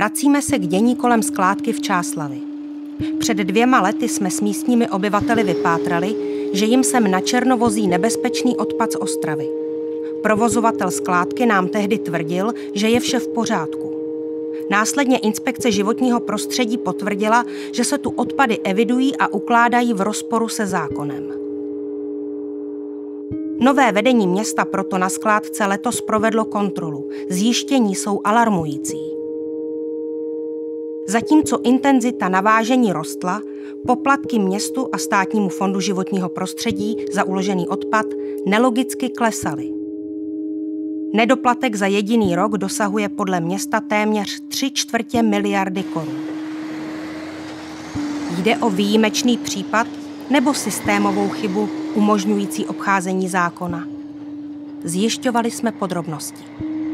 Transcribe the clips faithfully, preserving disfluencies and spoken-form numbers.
Vracíme se k dění kolem skládky v Čáslavi. Před dvěma lety jsme s místními obyvateli vypátrali, že jim sem na černo vozí nebezpečný odpad z Ostravy. Provozovatel skládky nám tehdy tvrdil, že je vše v pořádku. Následně inspekce životního prostředí potvrdila, že se tu odpady evidují a ukládají v rozporu se zákonem. Nové vedení města proto na skládce letos provedlo kontrolu. Zjištění jsou alarmující. Zatímco intenzita navážení rostla, poplatky městu a Státnímu fondu životního prostředí za uložený odpad nelogicky klesaly. Nedoplatek za jediný rok dosahuje podle města téměř tři čtvrtě miliardy korun. Jde o výjimečný případ nebo systémovou chybu umožňující obcházení zákona? Zjišťovali jsme podrobnosti.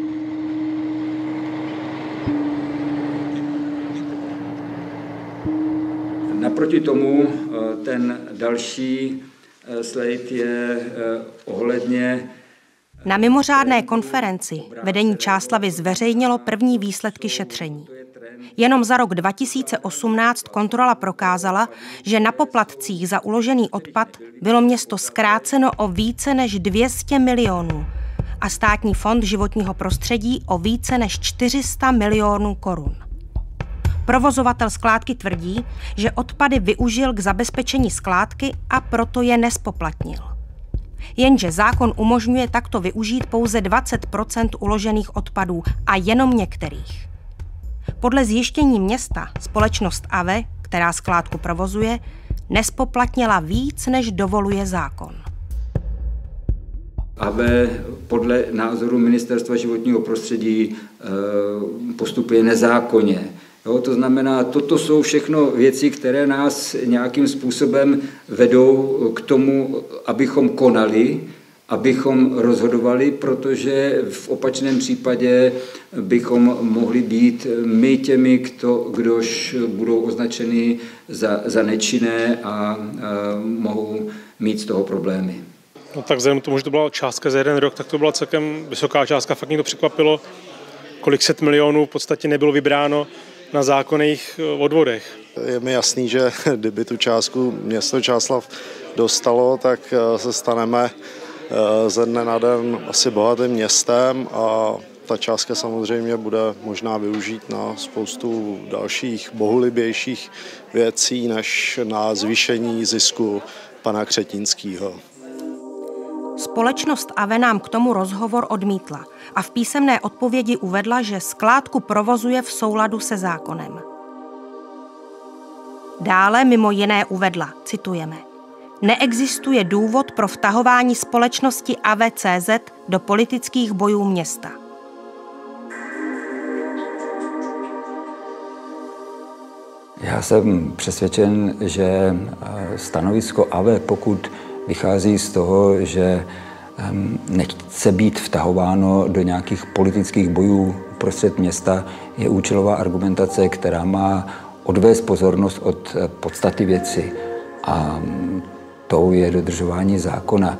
Naproti tomu ten další slide je ohledně... Na mimořádné konferenci vedení Čáslavy zveřejnilo první výsledky šetření. Jenom za rok dva tisíce osmnáct kontrola prokázala, že na poplatcích za uložený odpad bylo město zkráceno o více než dvě stě milionů a Státní fond životního prostředí o více než čtyři sta milionů korun. Provozovatel skládky tvrdí, že odpady využil k zabezpečení skládky a proto je nespoplatnil. Jenže zákon umožňuje takto využít pouze dvacet procent uložených odpadů a jenom některých. Podle zjištění města společnost A V E, která skládku provozuje, nespoplatnila víc, než dovoluje zákon. A V E podle názoru Ministerstva životního prostředí postupuje nezákonně. Jo, to znamená, toto jsou všechno věci, které nás nějakým způsobem vedou k tomu, abychom konali, abychom rozhodovali, protože v opačném případě bychom mohli být my těmi, kdo, kdož budou označeni za, za nečinné a, a mohou mít z toho problémy. No tak vzhledem k tomu, že to byla částka za jeden rok, tak to byla celkem vysoká částka, fakt mě to překvapilo, kolik set milionů v podstatě nebylo vybráno na zákonných odvodech. Je mi jasný, že kdyby tu částku město Čáslav dostalo, tak se staneme ze dne na den asi bohatým městem a ta částka samozřejmě bude možná využít na spoustu dalších bohulibějších věcí než na zvýšení zisku pana Křetínského. Společnost A V E nám k tomu rozhovor odmítla a v písemné odpovědi uvedla, že skládku provozuje v souladu se zákonem. Dále mimo jiné uvedla, citujeme, neexistuje důvod pro vtahování společnosti A V C Z do politických bojů města. Já jsem přesvědčen, že stanovisko A V E, pokud vychází z toho, že nechce být vtahováno do nějakých politických bojů prostřed města, je účelová argumentace, která má odvést pozornost od podstaty věci. A tou je dodržování zákona.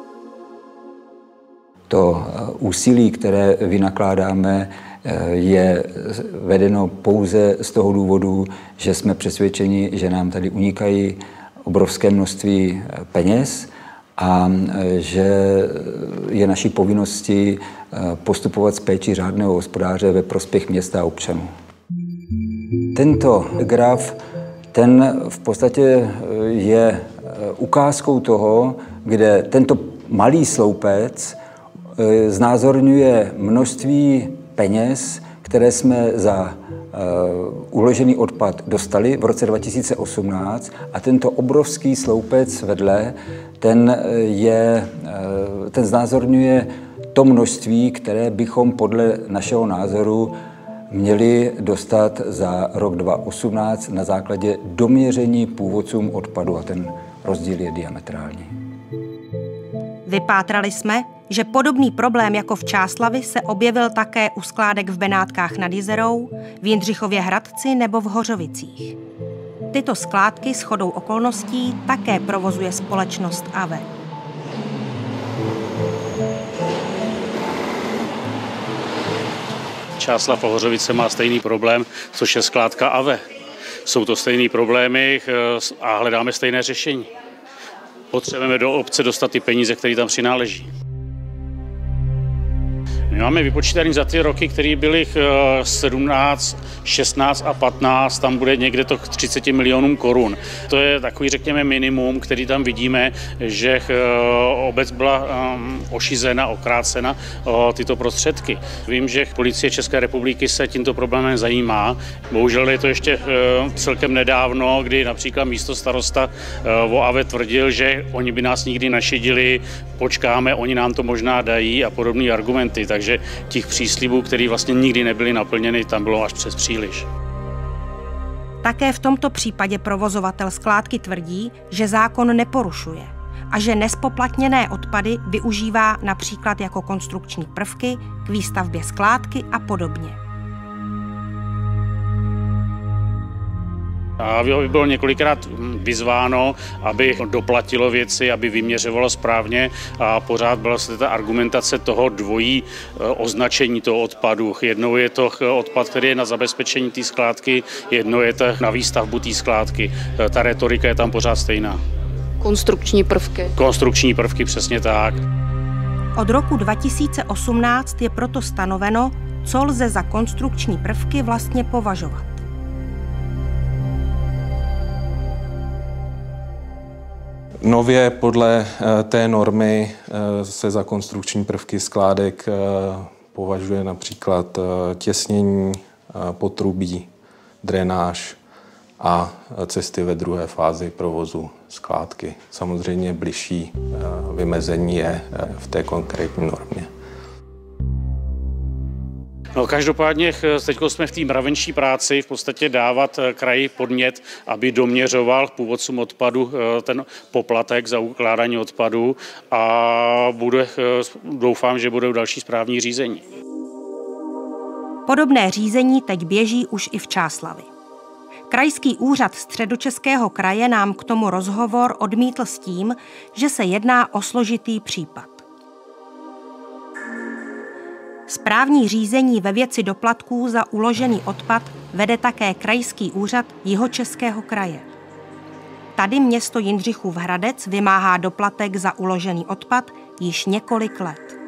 To úsilí, které vynakládáme, je vedeno pouze z toho důvodu, že jsme přesvědčeni, že nám tady unikají obrovské množství peněz a že je naší povinností postupovat s péčí řádného hospodáře ve prospěch města a občanů. Tento graf, ten v podstatě je ukázkou toho, kde tento malý sloupec znázorňuje množství peněz, které jsme za uložený odpad dostali v roce dva tisíce osmnáct a tento obrovský sloupec vedle, ten, je, ten znázorňuje to množství, které bychom podle našeho názoru měli dostat za rok dva tisíce osmnáct na základě doměření původcům odpadu a ten rozdíl je diametrální. Vypátrali jsme, že podobný problém jako v Čáslavi se objevil také u skládek v Benátkách nad Jizerou, v Jindřichově Hradci nebo v Hořovicích. Tyto skládky shodou okolností také provozuje společnost A V E. Čáslav Hořovice má stejný problém, což je skládka A V E. Jsou to stejné problémy a hledáme stejné řešení. Potřebujeme do obce dostat ty peníze, které tam přináleží. My máme vypočítaný za ty roky, které byly sedmnáct, šestnáct a patnáct, tam bude někde to k třiceti milionům korun. To je takový, řekněme, minimum, který tam vidíme, že obec byla ošizena, okrácena o tyto prostředky. Vím, že policie České republiky se tímto problémem zajímá. Bohužel je to ještě celkem nedávno, kdy například místostarosta o A V E tvrdil, že oni by nás nikdy nešidili, počkáme, oni nám to možná dají a podobné argumenty. Takže těch příslibů, které vlastně nikdy nebyly naplněny, tam bylo až přes příliš. Také v tomto případě provozovatel skládky tvrdí, že zákon neporušuje a že nespoplatněné odpady využívá například jako konstrukční prvky k výstavbě skládky a podobně. A bylo několikrát vyzváno, aby doplatilo věci, aby vyměřovalo správně a pořád byla se ta argumentace toho dvojí označení toho odpadu. Jednou je to odpad, který je na zabezpečení té skládky, jednou je to na výstavbu té skládky. Ta retorika je tam pořád stejná. Konstrukční prvky. Konstrukční prvky, přesně tak. Od roku dva tisíce osmnáct je proto stanoveno, co lze za konstrukční prvky vlastně považovat. Nově podle té normy se za konstrukční prvky skládek považuje například těsnění, potrubí, drenáž a cesty ve druhé fázi provozu skládky. Samozřejmě bližší vymezení je v té konkrétní normě. No, každopádně teď jsme v té mravenčí práci v podstatě dávat kraji podnět, aby doměřoval původcům odpadu ten poplatek za ukládání odpadu a bude, doufám, že budou další správní řízení. Podobné řízení teď běží už i v Čáslavi. Krajský úřad Středočeského kraje nám k tomu rozhovor odmítl s tím, že se jedná o složitý případ. Správní řízení ve věci doplatků za uložený odpad vede také Krajský úřad Jihočeského kraje. Tady město Jindřichův Hradec vymáhá doplatek za uložený odpad již několik let.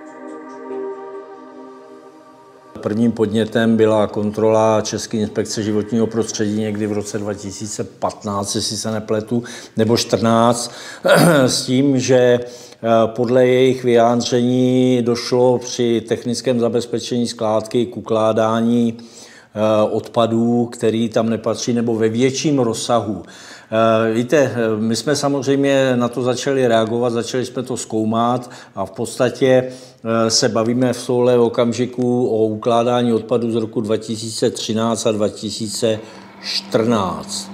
Prvním podnětem byla kontrola České inspekce životního prostředí někdy v roce dva tisíce patnáct, jestli se nepletu, nebo čtrnáct, s tím, že podle jejich vyjádření došlo při technickém zabezpečení skládky k ukládání odpadů, který tam nepatří, nebo ve větším rozsahu. Víte, my jsme samozřejmě na to začali reagovat, začali jsme to zkoumat a v podstatě se bavíme v tohle okamžiku o ukládání odpadů z roku dva tisíce třináct a dva tisíce čtrnáct.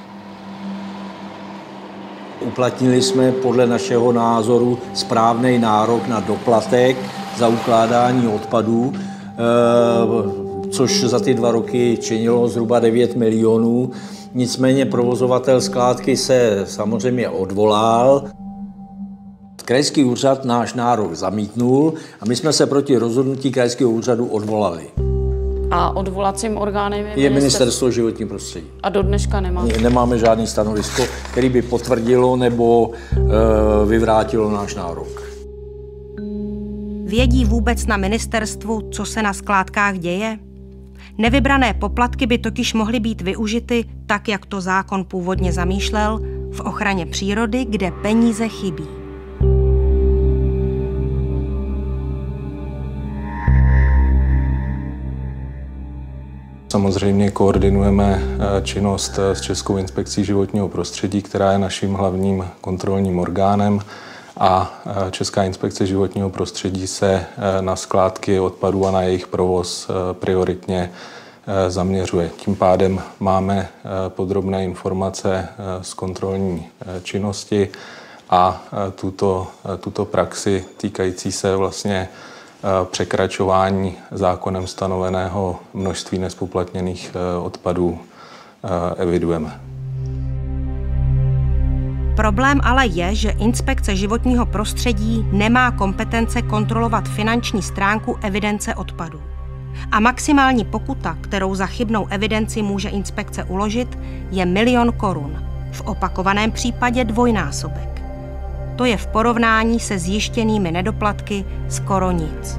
Uplatnili jsme podle našeho názoru správný nárok na doplatek za ukládání odpadů, což za ty dva roky činilo zhruba devět milionů. Nicméně provozovatel skládky se samozřejmě odvolal. Krajský úřad náš nárok zamítnul a my jsme se proti rozhodnutí krajského úřadu odvolali. A odvolacím orgánem je, je ministerstvo... ministerstvo životního prostředí. A do dneška nemáme? Nemáme žádný stanovisko, který by potvrdilo nebo e, vyvrátilo náš nárok. Vědí vůbec na ministerstvu, co se na skládkách děje? Nevybrané poplatky by totiž mohly být využity tak, jak to zákon původně zamýšlel, v ochraně přírody, kde peníze chybí. Samozřejmě koordinujeme činnost s Českou inspekcí životního prostředí, která je naším hlavním kontrolním orgánem, a Česká inspekce životního prostředí se na skládky odpadů a na jejich provoz prioritně zaměřuje. Tím pádem máme podrobné informace z kontrolní činnosti a tuto, tuto praxi týkající se vlastně překračování zákonem stanoveného množství nespoplatněných odpadů evidujeme. Problém ale je, že Inspekce životního prostředí nemá kompetence kontrolovat finanční stránku evidence odpadů. A maximální pokuta, kterou za chybnou evidenci může inspekce uložit, je milion korun. V opakovaném případě dvojnásobek. To je v porovnání se zjištěnými nedoplatky skoro nic.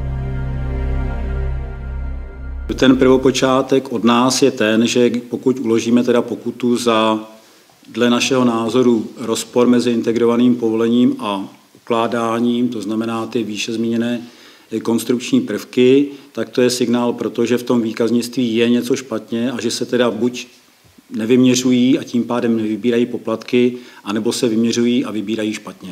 Ten prvopočátek od nás je ten, že pokud uložíme teda pokutu za, dle našeho názoru, rozpor mezi integrovaným povolením a ukládáním, to znamená ty výše zmíněné konstrukční prvky, tak to je signál, protože v tom výkaznictví je něco špatně a že se teda buď nevyměřují a tím pádem nevybírají poplatky, anebo se vyměřují a vybírají špatně.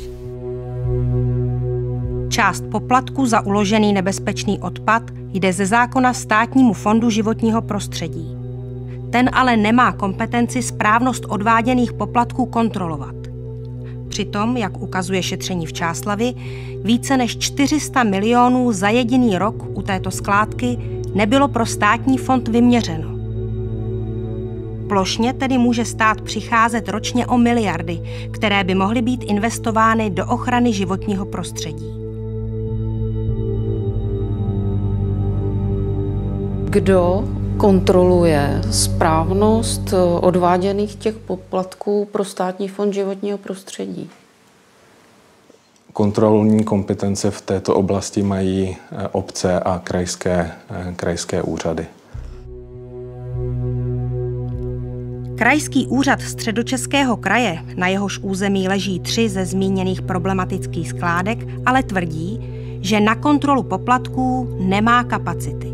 Část poplatku za uložený nebezpečný odpad jde ze zákona Státnímu fondu životního prostředí. Ten ale nemá kompetenci správnost odváděných poplatků kontrolovat. Přitom, jak ukazuje šetření v Čáslavi, více než čtyři sta milionů za jediný rok u této skládky nebylo pro státní fond vyměřeno. Plošně tedy může stát přicházet ročně o miliardy, které by mohly být investovány do ochrany životního prostředí. Kdo kontroluje správnost odváděných těch poplatků pro Státní fond životního prostředí? Kontrolní kompetence v této oblasti mají obce a krajské, krajské úřady. Krajský úřad Středočeského kraje, na jehož území leží tři ze zmíněných problematických skládek, ale tvrdí, že na kontrolu poplatků nemá kapacity.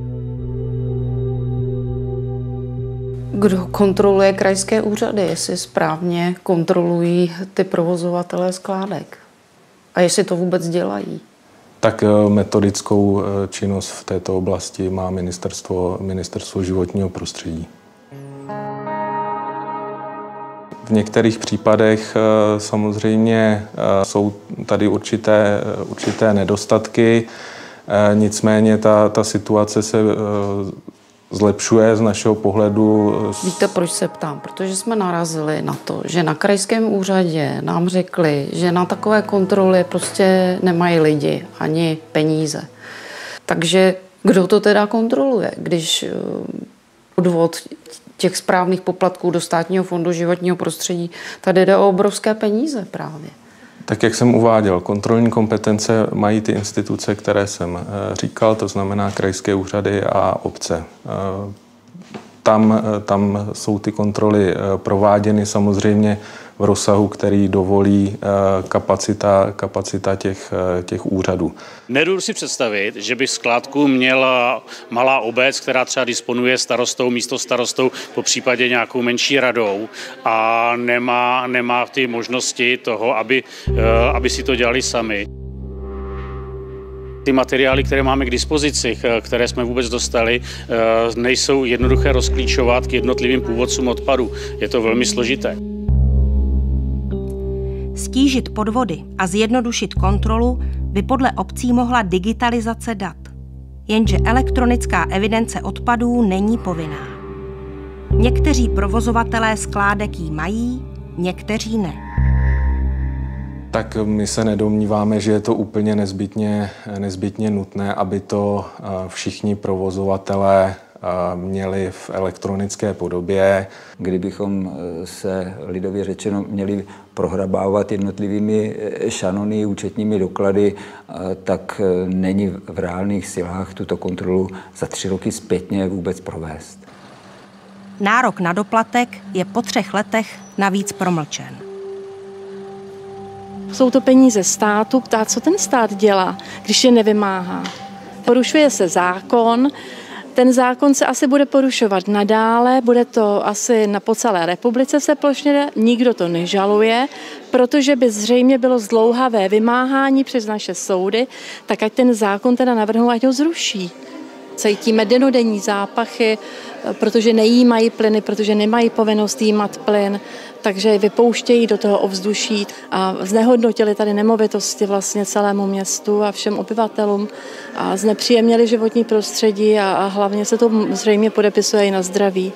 Kdo kontroluje krajské úřady, jestli správně kontrolují ty provozovatelé skládek? A jestli to vůbec dělají? Tak metodickou činnost v této oblasti má ministerstvo, ministerstvo životního prostředí. V některých případech samozřejmě jsou tady určité, určité nedostatky, nicméně ta, ta situace se zlepšuje z našeho pohledu. Víte, proč se ptám? Protože jsme narazili na to, že na krajském úřadě nám řekli, že na takové kontroly prostě nemají lidi ani peníze. Takže kdo to teda kontroluje, když odvod těch správných poplatků do Státního fondu životního prostředí, tady jde o obrovské peníze právě. Tak jak jsem uváděl, kontrolní kompetence mají ty instituce, které jsem říkal, to znamená krajské úřady a obce. Tam, tam jsou ty kontroly prováděny samozřejmě v rozsahu, který dovolí kapacita, kapacita těch, těch úřadů. Nedovedu si představit, že by skládku měla malá obec, která třeba disponuje starostou, místostarostou, po případě nějakou menší radou a nemá, nemá ty možnosti toho, aby, aby si to dělali sami. Ty materiály, které máme k dispozici, které jsme vůbec dostali, nejsou jednoduché rozklíčovat k jednotlivým původcům odpadu. Je to velmi složité. Stížit podvody a zjednodušit kontrolu by podle obcí mohla digitalizace dat. Jenže elektronická evidence odpadů není povinná. Někteří provozovatelé skládek ji mají, někteří ne. Tak my se nedomníváme, že je to úplně nezbytně, nezbytně nutné, aby to všichni provozovatelé měli v elektronické podobě. Kdybychom se lidově řečeno měli prohrabávat jednotlivými šanony, účetními doklady, tak není v reálných silách tuto kontrolu za tři roky zpětně vůbec provést. Nárok na doplatek je po třech letech navíc promlčen. Jsou to peníze státu, ptát, co ten stát dělá, když je nevymáhá. Porušuje se zákon, ten zákon se asi bude porušovat nadále, bude to asi na po celé republice se plošně, nikdo to nežaluje, protože by zřejmě bylo zdlouhavé vymáhání přes naše soudy, tak ať ten zákon teda navrhnou, ať ho zruší. Cítíme denodenní zápachy, protože nejímají plyny, protože nemají povinnost jímat plyn, takže vypouštějí do toho ovzduší a znehodnotili tady nemovitosti vlastně celému městu a všem obyvatelům a znepříjemnili životní prostředí a, a hlavně se to zřejmě podepisuje i na zdraví.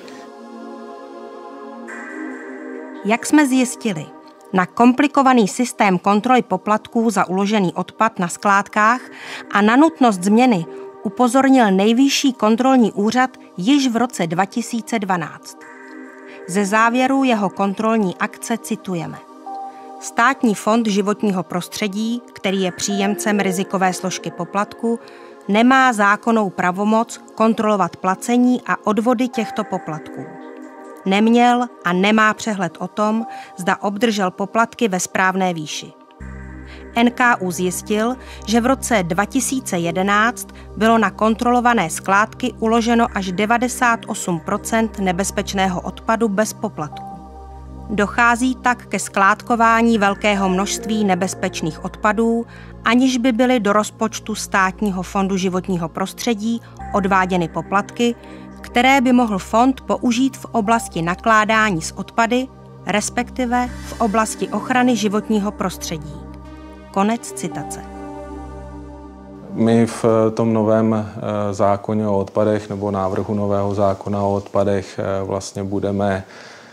Jak jsme zjistili, na komplikovaný systém kontroly poplatků za uložený odpad na skládkách a na nutnost změny upozornil Nejvyšší kontrolní úřad již v roce dva tisíce dvanáct. Ze závěru jeho kontrolní akce citujeme. Státní fond životního prostředí, který je příjemcem rizikové složky poplatku, nemá zákonnou pravomoc kontrolovat placení a odvody těchto poplatků. Neměl a nemá přehled o tom, zda obdržel poplatky ve správné výši. N K U zjistil, že v roce dva tisíce jedenáct bylo na kontrolované skládky uloženo až devadesát osm procent nebezpečného odpadu bez poplatku. Dochází tak ke skládkování velkého množství nebezpečných odpadů, aniž by byly do rozpočtu Státního fondu životního prostředí odváděny poplatky, které by mohl fond použít v oblasti nakládání s odpady, respektive v oblasti ochrany životního prostředí. Konec citace. My v tom novém zákoně o odpadech nebo návrhu nového zákona o odpadech vlastně budeme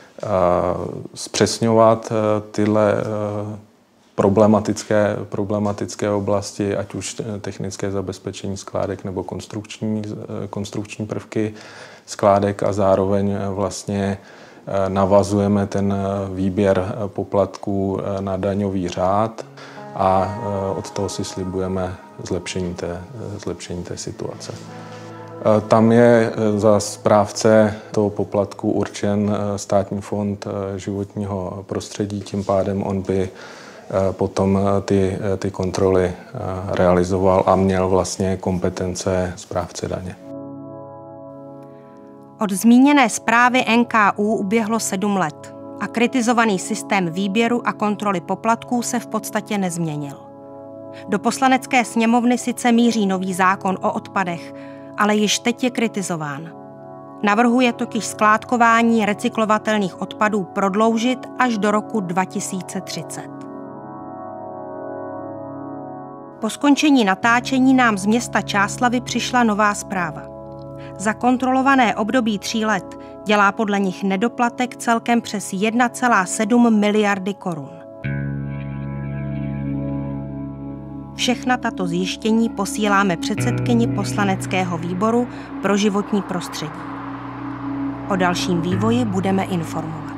zpřesňovat tyhle problematické, problematické oblasti, ať už technické zabezpečení skládek nebo konstrukční, konstrukční prvky skládek a zároveň vlastně navazujeme ten výběr poplatků na daňový řád a od toho si slibujeme zlepšení té, zlepšení té situace. Tam je za správce toho poplatku určen Státní fond životního prostředí, tím pádem on by potom ty, ty kontroly realizoval a měl vlastně kompetence správce daně. Od zmíněné zprávy N K U uběhlo sedm let a kritizovaný systém výběru a kontroly poplatků se v podstatě nezměnil. Do Poslanecké sněmovny sice míří nový zákon o odpadech, ale již teď je kritizován. Navrhuje totiž skládkování recyklovatelných odpadů prodloužit až do roku dva tisíce třicet. Po skončení natáčení nám z města Čáslavi přišla nová zpráva. Za kontrolované období tří let dělá podle nich nedoplatek celkem přes jedna celá sedm miliardy korun. Všechna tato zjištění posíláme předsedkyni poslaneckého výboru pro životní prostředí. O dalším vývoji budeme informovat.